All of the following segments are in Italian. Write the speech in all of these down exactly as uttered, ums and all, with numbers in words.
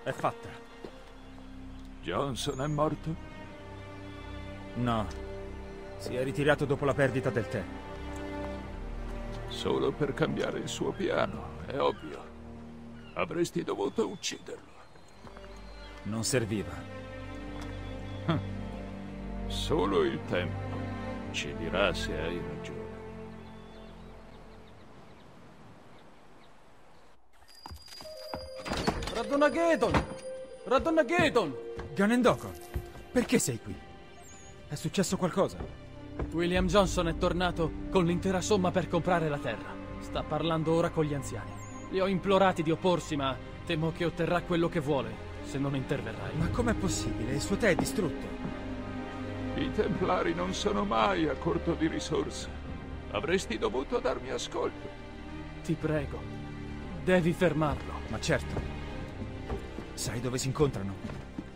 È fatta. Johnson è morto? No. Si è ritirato dopo la perdita del tè. Solo per cambiare il suo piano, è ovvio. Avresti dovuto ucciderlo. Non serviva. Solo il tempo ci dirà se hai ragione. Radonagedon! Radonagedon! Ganondokon, perché sei qui? È successo qualcosa? William Johnson è tornato con l'intera somma per comprare la terra. Sta parlando ora con gli anziani. Li ho implorati di opporsi, ma temo che otterrà quello che vuole, se non interverrai. Ma com'è possibile? Il suo tè è distrutto. I Templari non sono mai a corto di risorse. Avresti dovuto darmi ascolto. Ti prego, devi fermarlo. Ma certo. Sai dove si incontrano?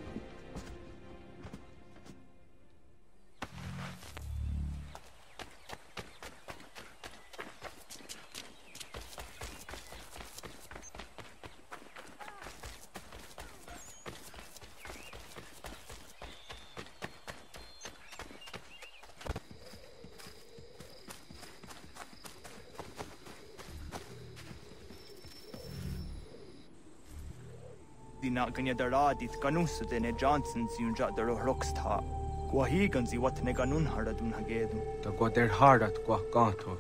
Dina ganya daradit ganus de ne Johnson si unja der rocksta. Gwa higan si wat ne ganun haradun hagedu. Da gwa der harat gwa gato.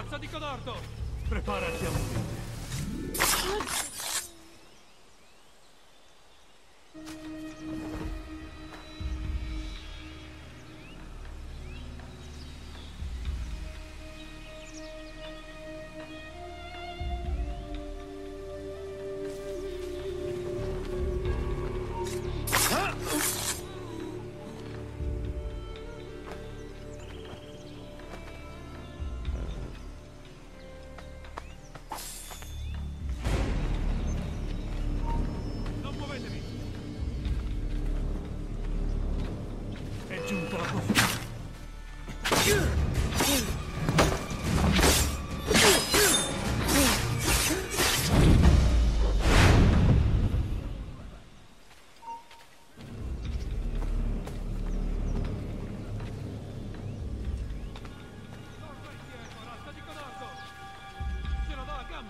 razza di codorto! Preparati a morire. Giunta la tua fine. Razza di codorto! Ce la dà a gambe!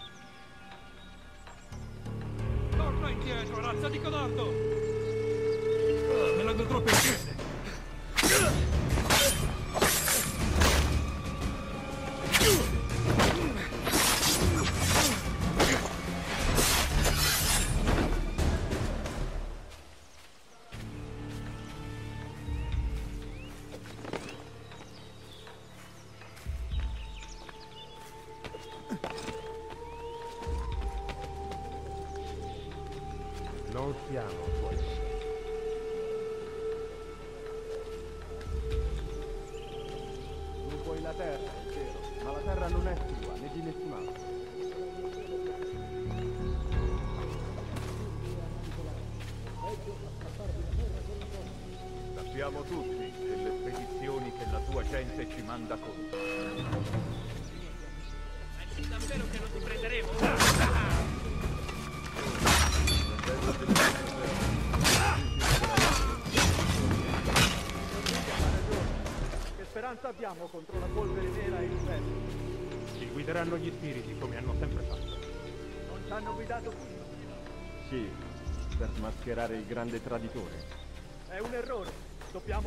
Torna indietro, razza di codorto! Ah, me la godrò per piede! Non siamo tuoi. Tu vuoi la terra, è vero, ma la terra non è tua, né di nessun altro. Sappiamo tutti delle spedizioni che la tua gente ci manda contro. Pensi davvero che non ti prenderemo? Che speranza abbiamo contro la polvere nera e il vento? Ci guideranno gli spiriti come hanno sempre fatto. Non ci hanno guidato qui. Sì, per smascherare il grande traditore. È un errore. Dobbiamo...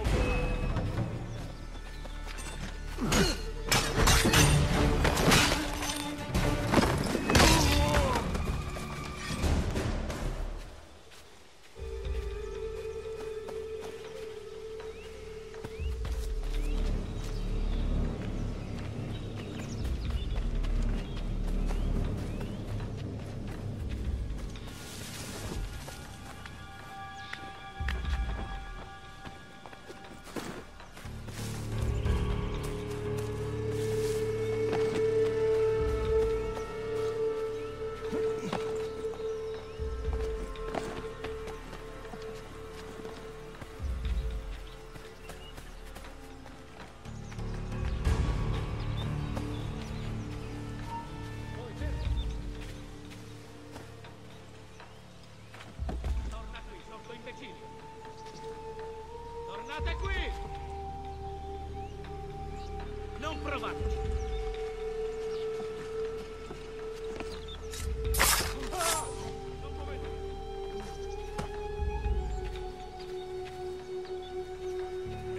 Tornate qui! Non provateci! Non muovetevi! È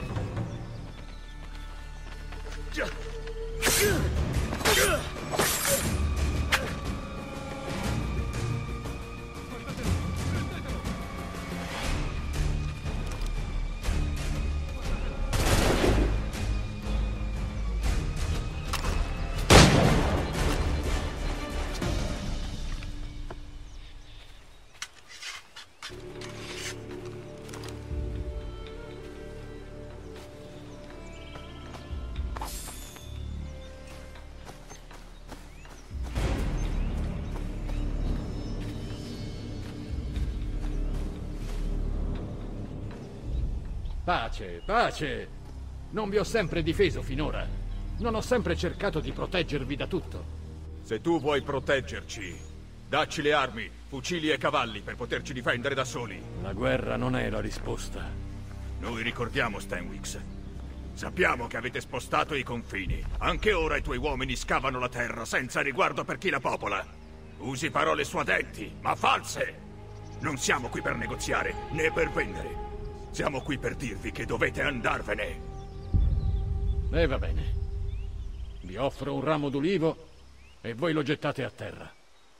Pace, pace! Non vi ho sempre difeso finora. Non ho sempre cercato di proteggervi da tutto. Se tu vuoi proteggerci, dacci le armi, fucili e cavalli per poterci difendere da soli. La guerra non è la risposta. Noi ricordiamo Stanwix. Sappiamo che avete spostato i confini. Anche ora i tuoi uomini scavano la terra senza riguardo per chi la popola. Usi parole suadenti, ma false. Non siamo qui per negoziare, né per vendere. Siamo qui per dirvi che dovete andarvene. E va bene. Vi offro un ramo d'ulivo e voi lo gettate a terra.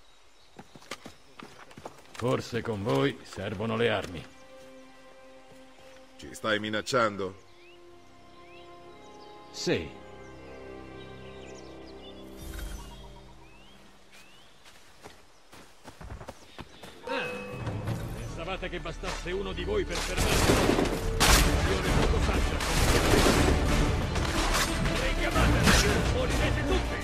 Forse con voi servono le armi. Ci stai minacciando? Sì. Ah, pensavate che bastasse uno di voi per fermarmi? Io ne poco faccia. Richiamatela! Morirete tutti!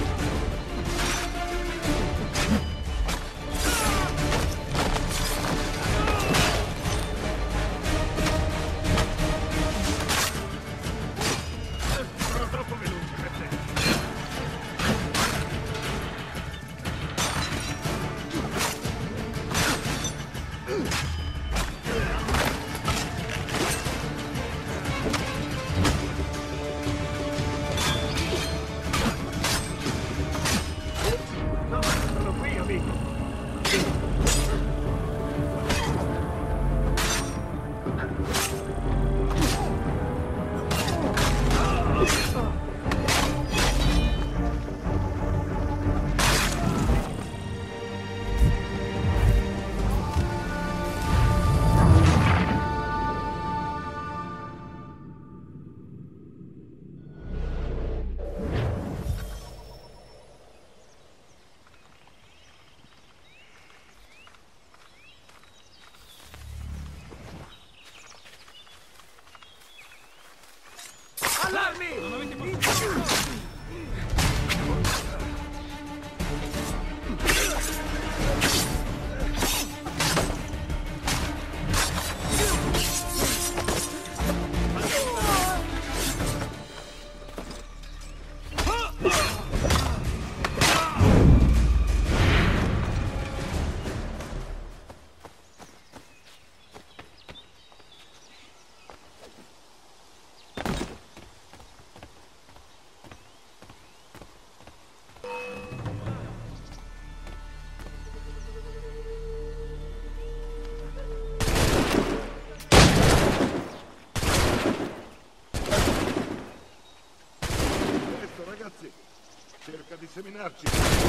Cerca di seminarci.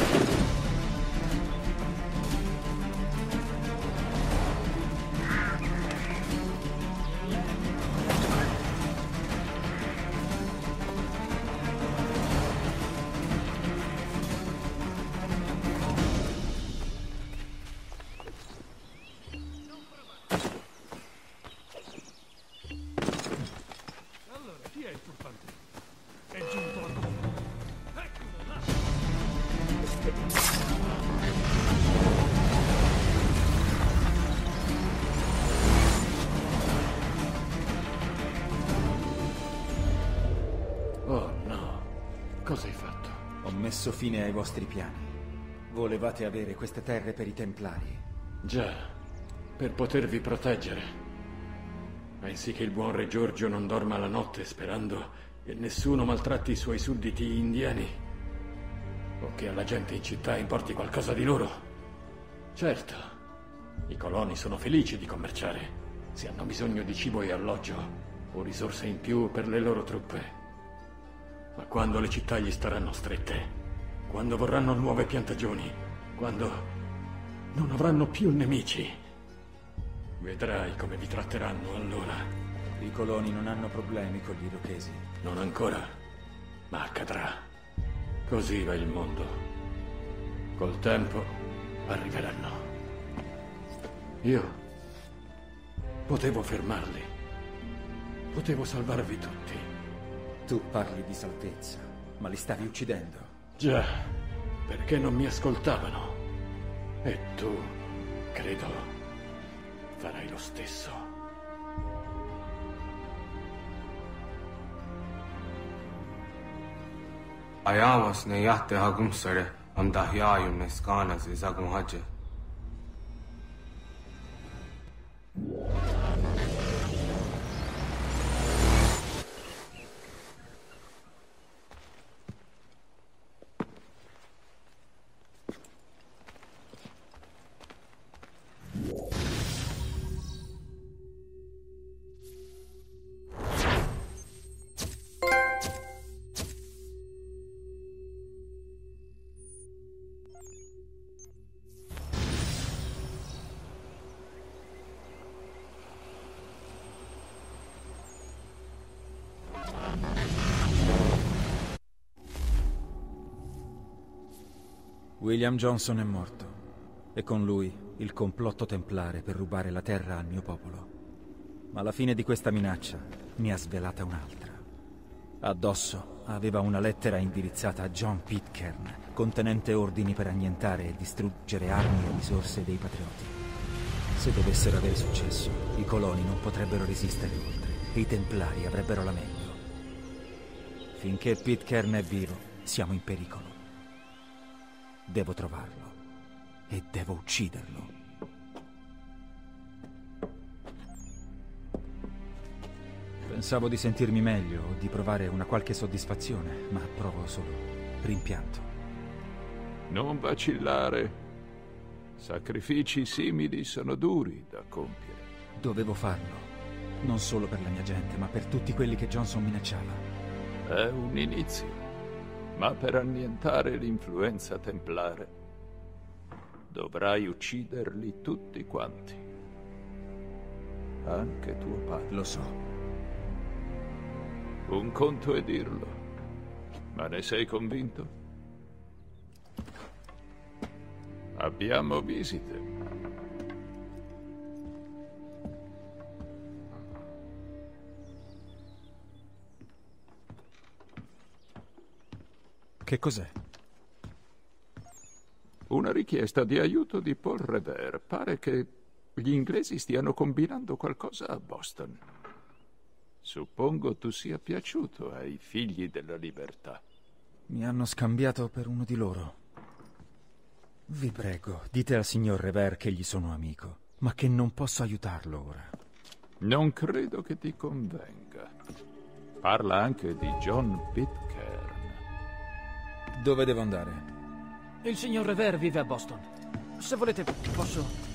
Allora, chi è il furfante? È giunto a noi. Oh no, cosa hai fatto? Ho messo fine ai vostri piani. Volevate avere queste terre per i Templari. Già, per potervi proteggere. Pensi che il buon re Giorgio non dorma la notte sperando che nessuno maltratti i suoi sudditi indiani? O che alla gente in città importi qualcosa di loro? Certo, i coloni sono felici di commerciare, se hanno bisogno di cibo e alloggio o risorse in più per le loro truppe. Ma quando le città gli staranno strette, quando vorranno nuove piantagioni, quando non avranno più nemici, vedrai come vi tratteranno allora. I coloni non hanno problemi con gli irochesi. Non ancora, ma accadrà. Così va il mondo. Col tempo arriveranno. Io potevo fermarli. Potevo salvarvi tutti. Tu parli di salvezza, ma li stavi uccidendo. Già, perché non mi ascoltavano. E tu, credo, farai lo stesso. Ayawas ne yahte hagum sare am dahyayun ne skana zagum haje. William Johnson è morto, e con lui il complotto templare per rubare la terra al mio popolo. Ma la fine di questa minaccia ne ha svelata un'altra. Addosso aveva una lettera indirizzata a John Pitcairn, contenente ordini per annientare e distruggere armi e risorse dei patrioti. Se dovessero avere successo, i coloni non potrebbero resistere oltre, e i templari avrebbero la meglio. Finché Pitcairn è vivo, siamo in pericolo. Devo trovarlo. E devo ucciderlo. Pensavo di sentirmi meglio o di provare una qualche soddisfazione, ma provo solo rimpianto. Non vacillare. Sacrifici simili sono duri da compiere. Dovevo farlo. Non solo per la mia gente, ma per tutti quelli che Johnson minacciava. È un inizio, ma per annientare l'influenza templare dovrai ucciderli tutti quanti. Anche tuo padre. Lo so. Un conto è dirlo, ma ne sei convinto? Abbiamo visite. Che cos'è? Una richiesta di aiuto di Paul Revere. Pare che gli inglesi stiano combinando qualcosa a Boston. Suppongo tu sia piaciuto ai figli della libertà. Mi hanno scambiato per uno di loro. Vi prego, dite al signor Revere che gli sono amico, ma che non posso aiutarlo ora. Non credo che ti convenga. Parla anche di John Pitcairn. Dove devo andare? Il signor Revere vive a Boston. Se volete, posso